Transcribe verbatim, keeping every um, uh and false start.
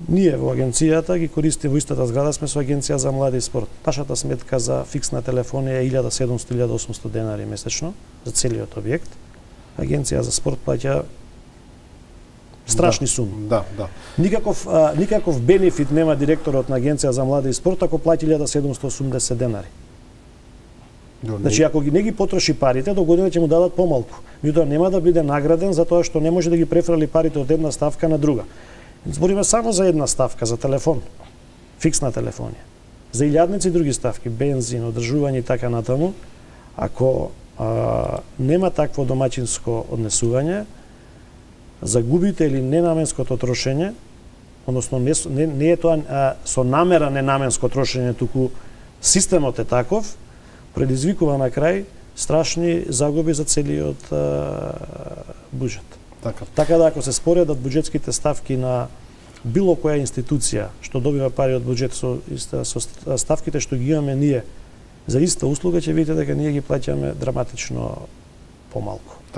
Ние во агенцијата ги користиме во истата зграда, сме со агенција за млади и спорт. Нашата сметка за фиксна телефонија е илјада и седумсто до илјада и осумсто денари месечно за целиот објект. Агенција за спорт плаќа страшни да, суми. Да, да. Никаков а, никаков бенефит нема директорот на агенција за млади и спорт ако плати илјада седумсто и осумдесет денари. Do, Значи, ако ги не ги потроши парите, до година ќе му дадат помалку. Меѓутоа нема да биде награден за тоа што не може да ги префрали парите од една ставка на друга. Збориме само за една ставка, за телефон, фиксна телефонија. За илјадници други ставки, бензин, одржување и така натаму, ако а, нема такво домаќинско однесување, загубите или ненаменското трошење, односно не, не, не е тоа а, со намера ненаменско трошење, туку системот е таков, предизвикува на крај страшни загуби за целиот а, буџет. Така. Така да ако се споредат буџетските ставки на било која институција што добива пари од буџет со, со ставките што ги имаме ние за иста услуга, ќе видите дека ние ги плаќаме драматично помалку.